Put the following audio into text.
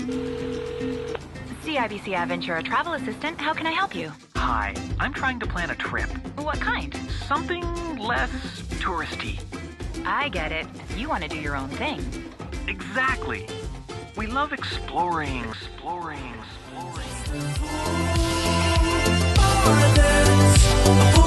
CIBC Aventura Travel Assistant, how can I help you? Hi, I'm trying to plan a trip. What kind? Something less touristy. I get it. You want to do your own thing. Exactly. We love exploring. For